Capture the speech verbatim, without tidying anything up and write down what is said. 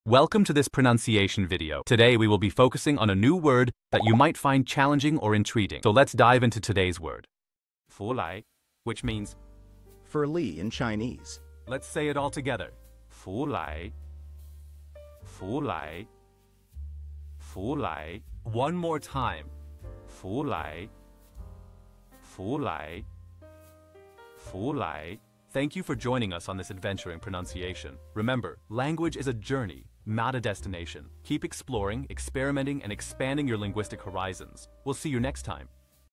Welcome to this pronunciation video. Today we will be focusing on a new word that you might find challenging or intriguing. So let's dive into today's word. Ferle, which means Ferle in Chinese. Let's say it all together. Ferle, Ferle, Ferle. One more time. Ferle, Ferle, Ferle. Thank you for joining us on this adventure in pronunciation. Remember, language is a journey, not a destination. Keep exploring, experimenting, and expanding your linguistic horizons. We'll see you next time.